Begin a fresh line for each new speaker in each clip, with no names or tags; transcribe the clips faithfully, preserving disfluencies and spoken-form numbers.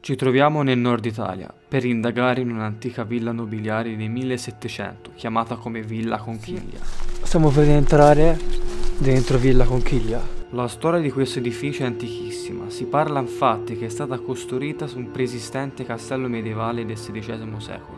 Ci troviamo nel nord Italia per indagare in un'antica villa nobiliare del millesettecento chiamata come Villa Conchiglia.
Stiamo per entrare dentro Villa Conchiglia.
La storia di questo edificio è antichissima, si parla infatti che è stata costruita su un preesistente castello medievale del sedicesimo secolo.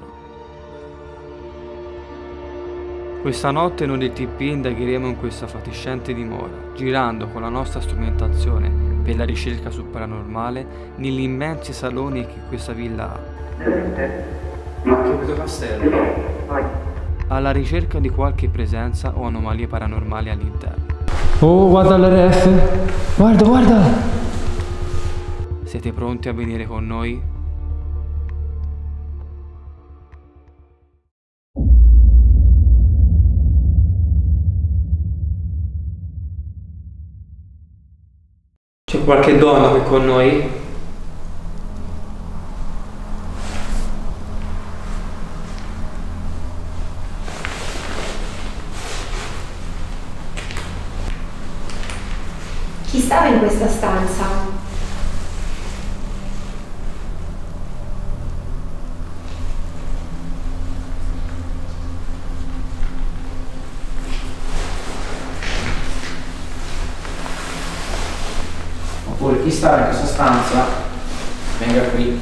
Questa notte noi del T P indagheremo in questa fatiscente dimora, girando con la nostra strumentazione per la ricerca sul paranormale negli immensi saloni che questa villa ha.
Ma che vedo castello?
Alla ricerca di qualche presenza o anomalie paranormali all'interno.
Oh, guarda l'R F! Guarda, guarda!
Siete pronti a venire con noi?
C'è qualche donna qui con noi?
Chi stava in questa stanza?
Oppure chi stava in questa stanza venga qui.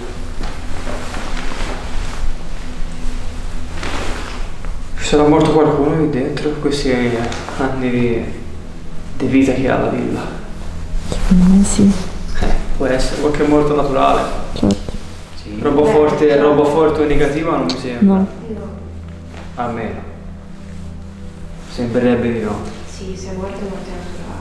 Ci sarà morto qualcuno qui dentro questi anni di, di vita che ha la villa.
Secondo me sì.
Eh, può essere qualche morto naturale.
Certo.
Sì.
Roba forte, roba forte o negativa non mi sembra.
No.
No.
A me. Sembrerebbe di no.
Sì, se è morto è morte naturale.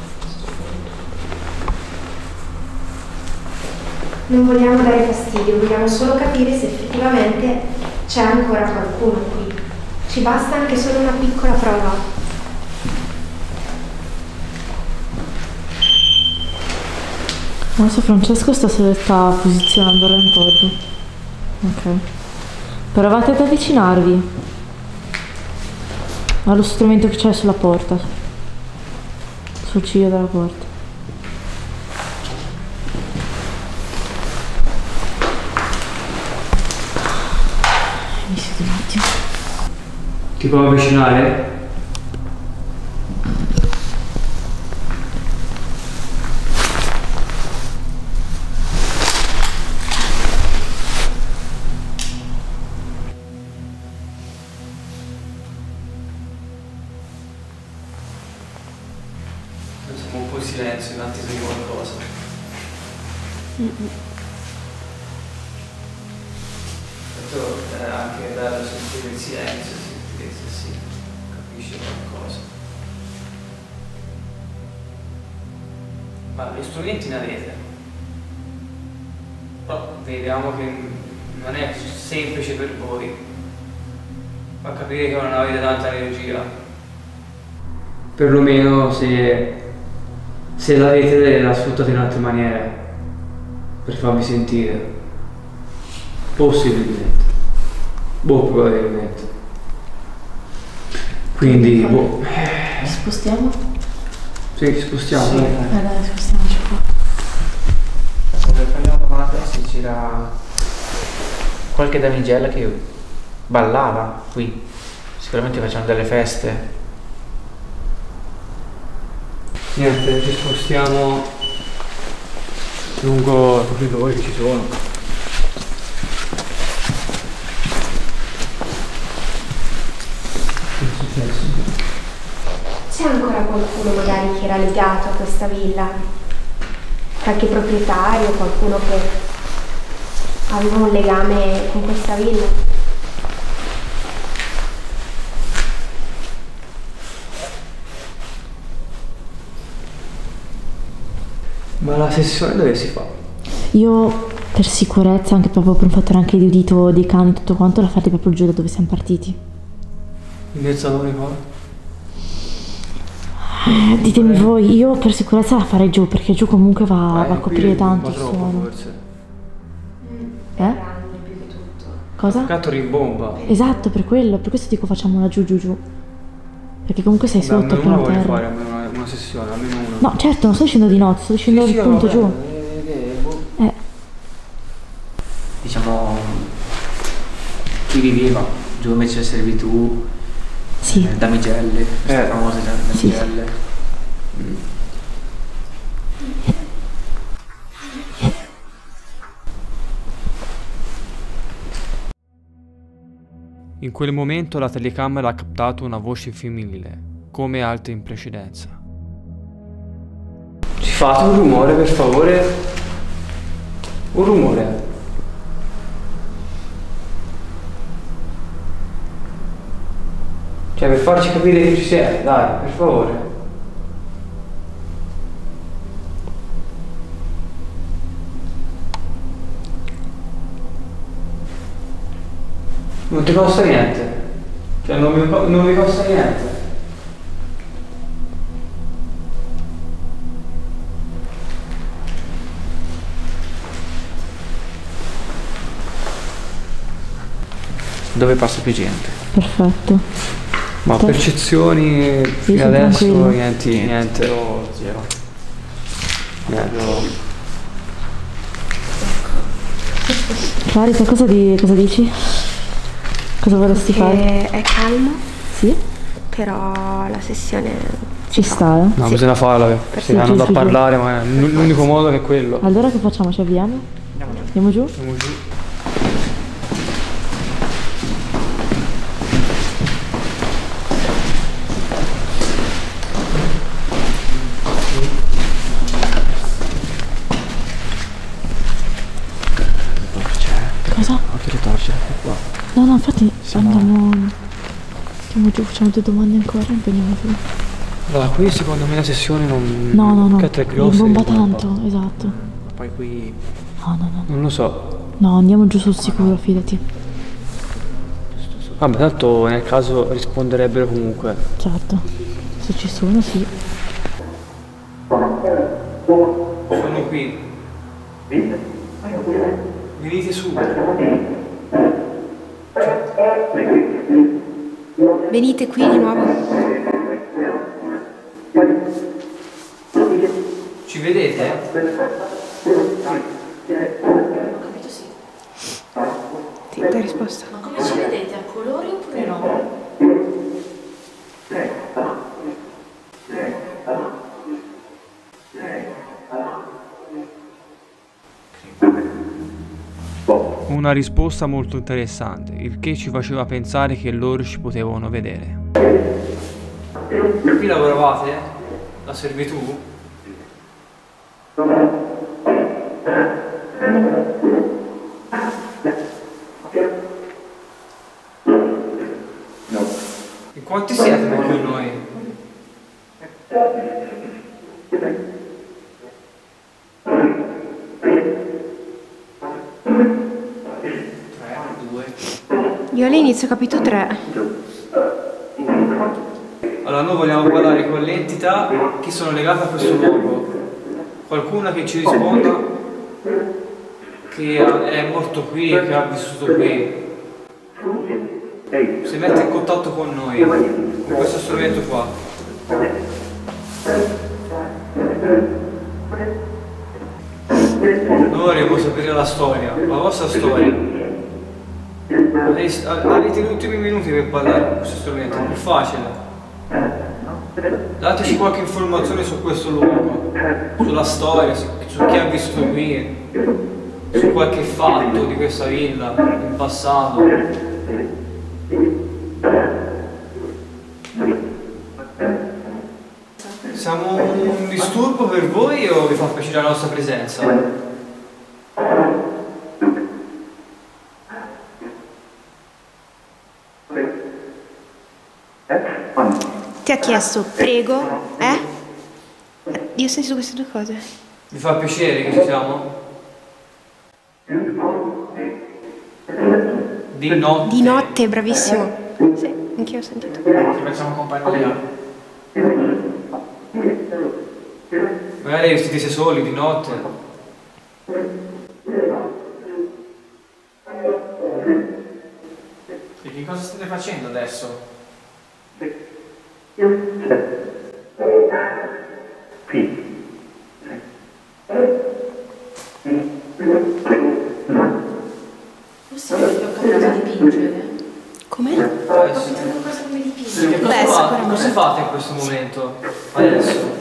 Non vogliamo dare fastidio, vogliamo solo capire se effettivamente c'è ancora qualcuno qui. Ci basta anche solo una piccola prova.
Adesso Francesco sta, sta posizionando il rempollo. Ok. Provate ad avvicinarvi allo strumento che c'è sulla porta. Sul ciglio della porta. Mi siete un attimo.
Ti può avvicinare? Siamo un po' in silenzio in attesa di qualcosa.
Mm-mm.
Questo è anche bello sentire il silenzio, sentire se si capisce qualcosa. Ma gli strumenti ne avete? Però vediamo che non è semplice per voi. Fa capire che non avete tanta energia. Perlomeno se se l'avete la sfruttate in altre maniere per farvi sentire. Possibilmente. Boh, probabilmente. Quindi, boh.
Ci spostiamo?
Sì, ci spostiamo.
Sì.
dai.
Eh dai, spostiamoci qua.
Per fare una domanda, se c'era qualche damigella che ballava qui, sicuramente facciamo delle feste.
Niente, ci spostiamo lungo i corridoi che ci sono. Che è successo?
C'è ancora qualcuno magari che era legato a questa villa? Qualche proprietario, qualcuno che aveva un legame con questa villa?
Ma la sessione dove si fa?
Io per sicurezza, anche proprio per un fattore anche di udito dei cani e tutto quanto, la fate proprio giù da dove siamo partiti.
Nel salone qua?
Eh, ditemi voi, io per sicurezza la farei giù, perché giù comunque va,
Eh,
va a
qui
coprire tanto
va
il
troppo,
suono.
forse.
Eh?
Grande più che tutto.
Cosa?
Cazzo rimbomba.
Esatto, per quello, per questo dico facciamola giù giù giù. Perché comunque sei
Beh,
sotto,
almeno una
piano
voglio
terra.
fare almeno una, una sessione, almeno una.
No, certo, non sto dicendo di no, sto dicendo
Sì,
il
sì,
punto
vabbè,
giù.
eh, eh, boh.
Eh,
diciamo, chi viveva, giù invece la servitù,
Sì.
eh, damigelle, queste
Eh.
famose damigelle.
Sì.
Mm.
In quel momento la telecamera ha captato una voce femminile, come altre in precedenza.
Ci fate un rumore, per favore? Un rumore. Cioè, per farci capire che ci siete, dai, per favore. Non ti costa niente. Cioè, non mi, non mi costa niente.
Dove passa più gente?
Perfetto.
Ma
Te-
percezioni fino
sono
adesso
tranquillo.
niente, niente.
Oh, zero.
niente.
Clarita, cosa, di, cosa dici? Cosa vorresti fare?
Che è calmo,
Sì?
però la sessione
Ci sta, eh?
No,
Sì.
bisogna farla, si
Sì,
hanno
giù,
da
giù, giù.
parlare, ma l- l'unico modo è quello.
Allora che facciamo? Ci avviamo? Andiamo giù?
Andiamo giù.
Cosa?
Occhio le torce, qua.
No, no, infatti
Siamo-
andiamo... Andiamo giù, facciamo due domande ancora e poi andiamo giù.
Allora, qui secondo me la sessione non...
No, no, no.
Che è tre grosse.
Bomba tanto, esatto.
Poi qui
No, no, no.
Non lo so.
No, andiamo giù sul sicuro, fidati.
Vabbè, tanto nel caso risponderebbero comunque.
Certo. Se ci sono, sì.
Sono qui. Venite su.
venite qui di nuovo.
Ci vedete?
Sì, dai risposta.
Ma come ci vedete? A colori oppure no?
Una risposta molto interessante, il che ci faceva pensare che loro ci potevano vedere.
Qui lavoravate? La servitù? In quanti siete per con noi? Tre, due.
Io all'inizio ho capito tre.
Allora, noi vogliamo parlare con l'entità che sono legate a questo luogo. Qualcuno che ci risponda che è morto qui, che ha vissuto qui. Si mette in contatto con noi, con questo strumento qua. Noi vorremmo sapere la storia, la vostra storia. Avete avete gli ultimi minuti per parlare con questo strumento, è più facile. Dateci qualche informazione su questo luogo, sulla storia, su, su chi ha vissuto qui, su qualche fatto di questa villa in passato. Siamo un disturbo per voi o vi fa piacere la nostra presenza?
Ti ha chiesto prego, eh? Io ho sentito queste due cose.
Vi fa piacere che ci siamo? Di notte.
Di notte, bravissimo. Sì, anch'io ho sentito.
Ti facciamo compagnia.
Magari siete soli di notte.
E che cosa state facendo adesso?
possibile che ho capito dipingere?
Come?
Eh,
Ho capito una cosa come dipingere.
Che cosa,
Beh,
fa-
sicuramente.
cosa fate in questo momento? Adesso?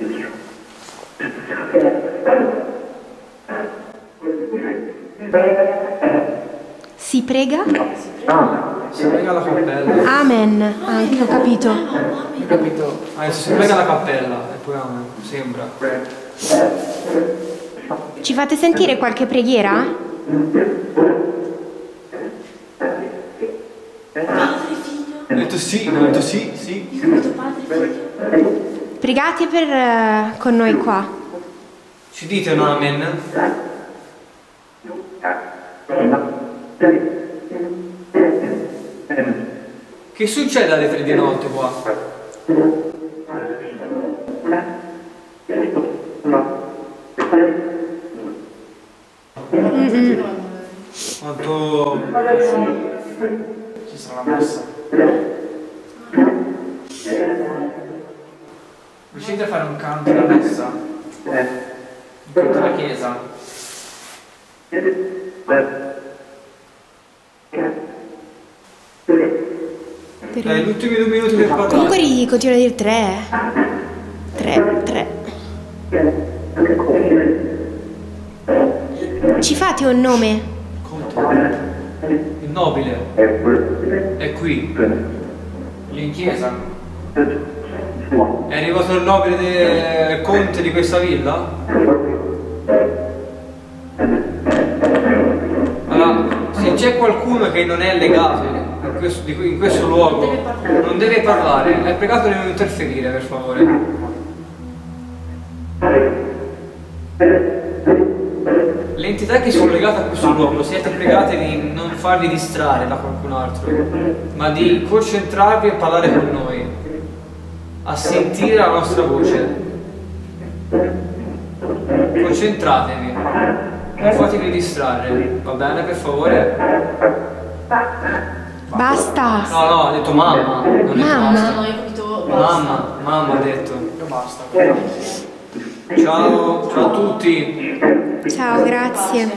Si prega?
Si prega alla cappella.
Amen, anche ho capito.
Hai capito? Adesso si prega alla cappella e poi amen, sembra.
Ci fate sentire qualche preghiera?
Padre, figlio.
Ho detto sì, ho detto sì, sì.
Io ho capito padre, figlio.
Pregate per, eh, con noi qua.
Ci dite un amen? Che succede alle tre di notte qua? Quanto...
Ci sarà la messa. Riuscite a fare un canto alla messa? In tutta la chiesa?
Dai, gli ultimi due minuti per parlare.
Comunque ri- continua a dire tre. Tre, tre. Ci fate un nome?
Il nobile è qui.
Lì in chiesa?
È arrivato il nobile del conte di questa villa? Allora, se c'è qualcuno che non è legato in questo, di qui- in questo luogo, non deve parlare. È pregato di non interferire, per favore. Le entità che sono legate a questo luogo, siete pregate di non farvi distrarre da qualcun altro, ma di concentrarvi e parlare con noi, a sentire la nostra voce. Concentratevi, non fatevi distrarre, va bene, per favore?
Basta.
No, no, ha detto mamma, non ha detto
Mamma.
basta.
No, io ho capito basta.
Mamma, mamma ha detto.
Io basta.
Ciao, ciao a tutti.
Ciao, grazie.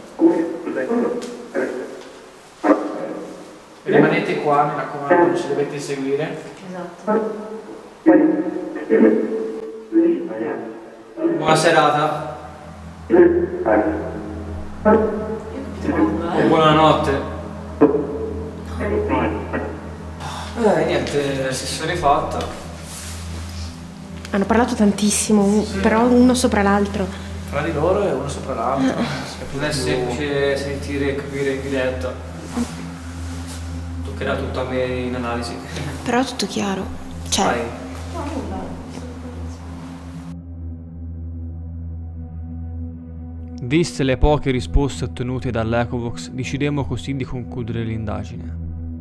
Rimanete qua, mi raccomando, non ci dovete seguire.
Esatto.
Buona serata
Io ho capito mamma,
e
eh.
buonanotte. Eh, niente, la sessione fatta.
Hanno parlato tantissimo, però uno sopra l'altro.
Tra di loro e uno sopra l'altro.
Non è semplice sentire e capire in diretta. Toccherà tutto a me in analisi.
Però tutto chiaro. Cioè,
Vai.
No, nulla.
Viste le poche risposte ottenute dall'Ecovox, decidemmo così di concludere l'indagine.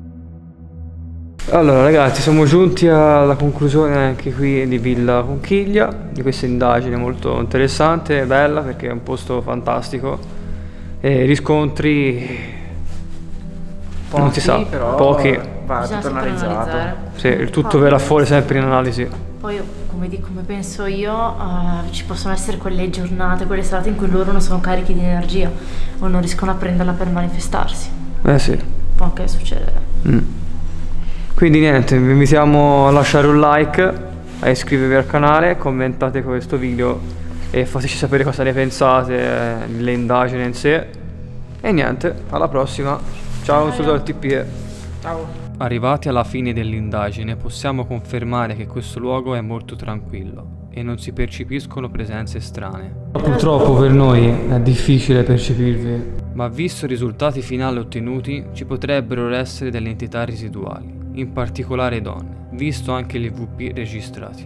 Allora ragazzi, siamo giunti alla conclusione anche qui di Villa Conchiglia, di questa indagine molto interessante e bella perché è un posto fantastico e riscontri
Pochi,
non si sa,
però
pochi,
va
Bisogna
tutto
sempre
analizzato.
analizzare.
sì, il tutto verrà fuori sempre in analisi.
Poi, come, di- come penso io, eh, ci possono essere quelle giornate, quelle serate in cui loro non sono carichi di energia o non riescono a prenderla per manifestarsi.
Eh sì.
Può anche succedere.
Mm. Quindi niente, vi invitiamo a lasciare un like, a iscrivervi al canale, commentate questo video e fateci sapere cosa ne pensate eh, delle indagini in sé. E niente, alla prossima. Ciao, un saluto al T P E.
Ciao.
Arrivati alla fine dell'indagine possiamo confermare che questo luogo è molto tranquillo e non si percepiscono presenze strane.
Purtroppo per noi è difficile percepirvi.
Ma visto i risultati finali ottenuti, ci potrebbero essere delle entità residuali, in particolare donne, visto anche gli E V P registrati.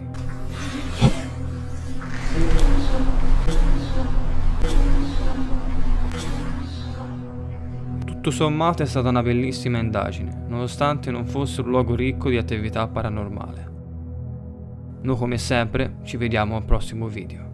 Tutto sommato è stata una bellissima indagine, nonostante non fosse un luogo ricco di attività paranormale. Noi come sempre ci vediamo al prossimo video.